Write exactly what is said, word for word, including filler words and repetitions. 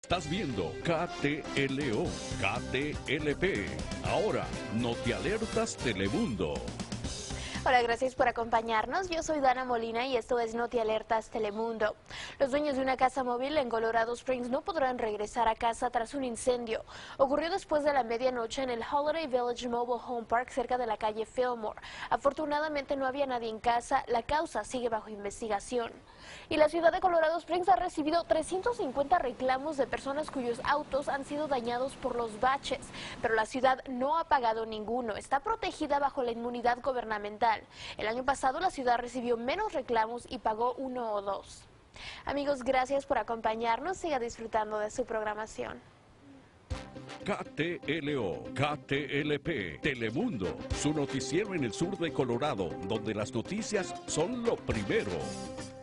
Estás viendo K T L O, K T L P. Ahora, Notialertas Telemundo. Hola, gracias por acompañarnos. Yo soy Dana Molina y esto es Notialertas Telemundo. Los dueños de una casa móvil en Colorado Springs no podrán regresar a casa tras un incendio. Ocurrió después de la medianoche en el Holiday Village Mobile Home Park cerca de la calle Fillmore. Afortunadamente no había nadie en casa. La causa sigue bajo investigación. Y la ciudad de Colorado Springs ha recibido trescientos cincuenta reclamos de personas cuyos autos han sido dañados por los baches, pero la ciudad no ha pagado ninguno. Está protegida bajo la inmunidad gubernamental. El año pasado la ciudad recibió menos reclamos y pagó uno o dos. Amigos, gracias por acompañarnos. Siga disfrutando de su programación. K T L O, K T L P, Telemundo, su noticiero en el sur de Colorado, donde las noticias son lo primero.